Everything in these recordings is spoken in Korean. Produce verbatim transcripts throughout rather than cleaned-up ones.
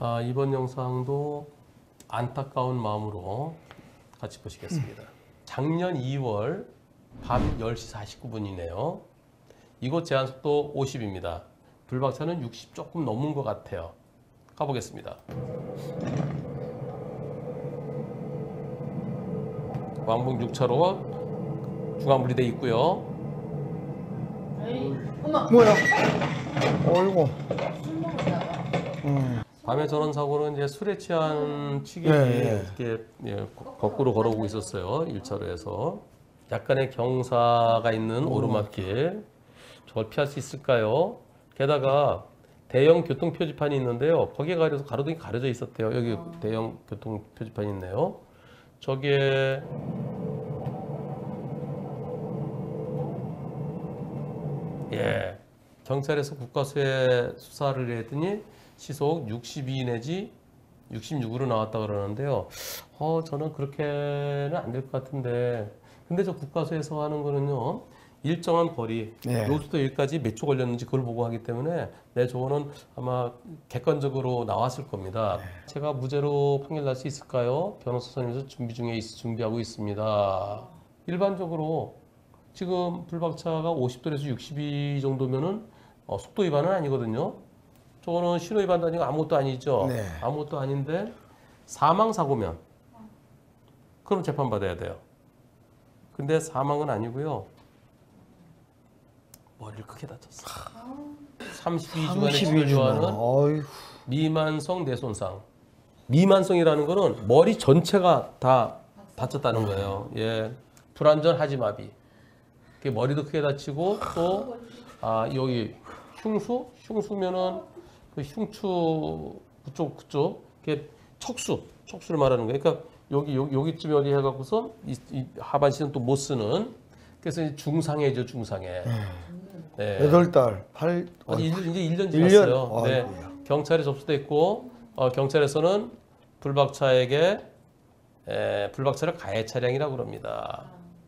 아, 이번 영상도 안타까운 마음으로 같이 보시겠습니다. 작년 이월 밤 열 시 사십구 분이네요. 이곳 제한속도 오십입니다. 불박차는 육십 조금 넘은 것 같아요. 가보겠습니다. 왕복 육 차로 중앙분리대 있고요. 에이, 엄마. 뭐야? 어이구. 술 먹었다가. 음. 밤에 저런 사고는 이제 술에 취한 취객이 네. 이렇게 예, 거꾸로 걸어오고 있었어요. 일 차로에서. 약간의 경사가 있는 오르막길. 저걸 피할 수 있을까요? 게다가 대형 교통 표지판이 있는데요. 거기에 가려서 가로등이 가려져 있었대요. 여기 어. 대형 교통 표지판이 있네요. 저기에 예, 경찰에서 국과수에 수사를 했더니 시속 육십이 내지 육십육으로 나왔다 그러는데요. 어, 저는 그렇게는 안 될 것 같은데. 근데 저 국과수에서 하는 거는요. 일정한 거리, 네. 여기서부터 여기까지 몇 초 걸렸는지 그걸 보고 하기 때문에 네, 저거는 아마 객관적으로 나왔을 겁니다. 네. 제가 무죄로 판결날 수 있을까요? 변호사 선임에서 준비 중에 있, 준비하고 있습니다. 일반적으로 지금 불박차가 오십 도에서 육십이 정도면은 어, 속도 위반은 아니거든요. 저거는 신호 위반도 아니고 아무것도 아니죠. 네. 아무것도 아닌데 사망 사고면 그럼 재판 받아야 돼요. 근데 사망은 아니고요. 머리를 크게 다쳤어. 삼십이 주간의 치료 조항은 어휴. 미만성 뇌손상. 미만성이라는 거는 머리 전체가 다 다쳤다는 거예요. 예, 불안전 하지마비. 머리도 크게 다치고 또 아, 여기 흉수, 흉수면은 그 흉추 그쪽 그쪽 그게 척수, 척수를 말하는 거예요. 그러니까 여기 여기 여기쯤 여기 해갖고서 이, 이 하반신은 또 못 쓰는. 그래서 이제 중상해죠, 중상해. 네. 여덟 달, 팔. 아니, 이제 일 년 일 년? 지났어요. 네. 아이고야. 경찰에 접수됐고 어, 경찰에서는 불박차에게 에, 불박차를 가해 차량이라고 그럽니다.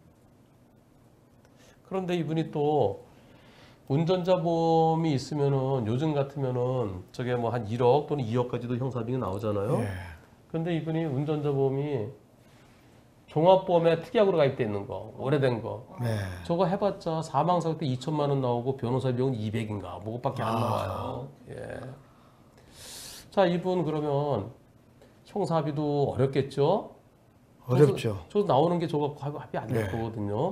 그런데 이분이 또 운전자 보험이 있으면은 요즘 같으면은 저게 뭐 한 일억 또는 이억까지도 형사비가 나오잖아요. 예. 그런데 이분이 운전자 보험이 종합보험에 특약으로 가입돼 있는 거, 오래된 거. 네. 저거 해봤자 사망사고 때 이천만 원 나오고 변호사 비용은 이백인가 뭐밖에 안 아. 나와요. 예. 자, 이분 그러면 형사비도 어렵겠죠? 어렵죠. 저, 저 나오는 게 저거 합의 안 될 네. 거거든요.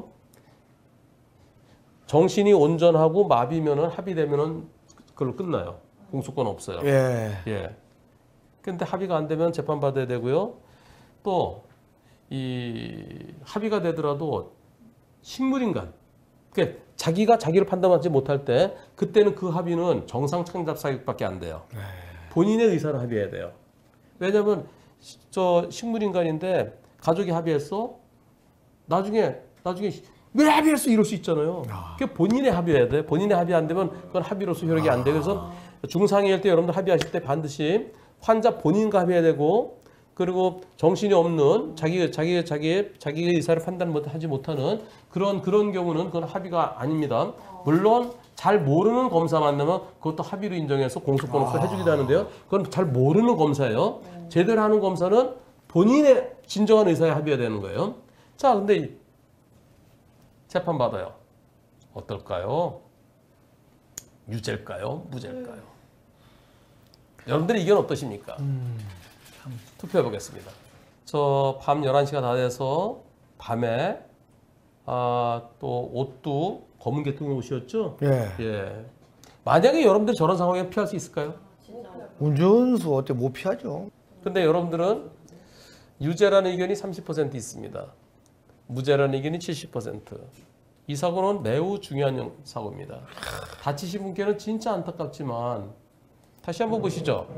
정신이 온전하고 마비면은 합의되면은 그걸로 끝나요. 공소권 없어요. 예. 예. 근데 합의가 안 되면 재판 받아야 되고요. 또 이 합의가 되더라도 식물인간. 그러니까 자기가 자기를 판단하지 못할 때 그때는 그 합의는 정상 창작 사유밖에 안 돼요. 네. 본인의 의사를 합의해야 돼요. 왜냐면 저 식물인간인데 가족이 합의했어. 나중에 나중에 왜 합의했어 이럴 수 있잖아요. 아. 그러니까 본인의 합의해야 돼. 본인의 합의 안 되면 그건 합의로서 효력이 안 돼. 그래서 중상해일 때 여러분들 합의하실 때 반드시 환자 본인과 합의해야 되고 그리고 정신이 없는 자기 자기 자기 자기의 의사를 판단 못 하지 못하는 그런 그런 경우는 그건 합의가 아닙니다. 물론 잘 모르는 검사 만나면 그것도 합의로 인정해서 공소권 없어 해주기도 하는데요. 그건 잘 모르는 검사예요. 제대로 하는 검사는 본인의 진정한 의사에 합의해야 되는 거예요. 자, 근데 재판 받아요. 어떨까요? 유죄일까요? 무죄일까요? 여러분들의 의견 어떠십니까? 음. 투표해 보겠습니다. 저 밤 열한 시가 다 돼서 밤에 아, 또 옷도 검은 계통의 옷이었죠? 예. 예. 만약에 여러분들 저런 상황에 피할 수 있을까요? 진짜. 운전수 어때 못 피하죠. 근데 여러분들은 유죄라는 의견이 삼십 퍼센트 있습니다. 무죄라는 의견이 칠십 퍼센트. 이 사고는 매우 중요한 사고입니다. 다치신 분께는 진짜 안타깝지만 다시 한번 보시죠.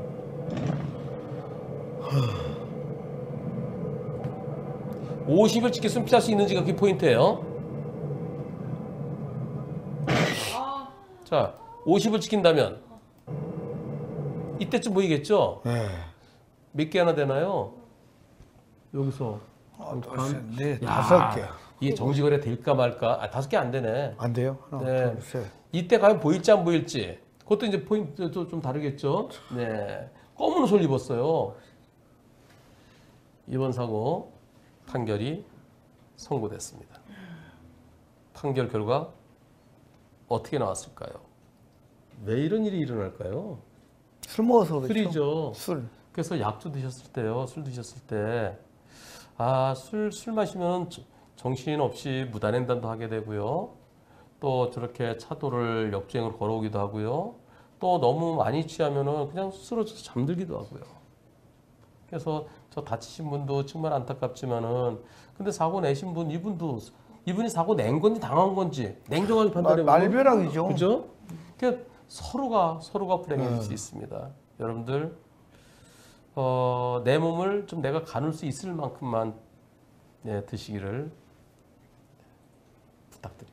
오십을 지켰으면 피할 수 있는지가 그게 포인트예요. 아, 자, 오십을 지킨다면 이때쯤 보이겠죠? 예. 몇 개 하나 되나요? 여기서 아, 벌써 네, 야, 다섯 개. 이게 정지거래 될까 말까? 아, 다섯 개 안 되네. 안 돼요? 하나, 네. 둘, 셋. 이때 과연 보일지 안 보일지 그것도 이제 포인트도 좀 다르겠죠. 네, 검은 옷을 입었어요. 이번 사고 판결이 선고됐습니다. 판결 결과 어떻게 나왔을까요? 왜 이런 일이 일어날까요? 술 먹어서 그렇죠. 술이죠. 술. 그래서 약주 드셨을 때요, 술 드셨을 때, 아, 술, 술 마시면 정신 없이 무단횡단도 하게 되고요. 또 저렇게 차도를 역주행으로 걸어오기도 하고요. 또 너무 많이 취하면은 그냥 쓰러져서 잠들기도 하고요. 그래서 저 다치신 분도 정말 안타깝지만은, 근데 사고 내신 분, 이분도, 이분이 사고 낸 건지 당한 건지 냉정하게 판단해 말- 보면 말벼락이죠. 그죠? 그러니까 서로가, 서로가 불행해질 네. 수 있습니다. 여러분들, 어, 내 몸을 좀 내가 가눌 수 있을 만큼만 예, 드시기를 부탁드립니다.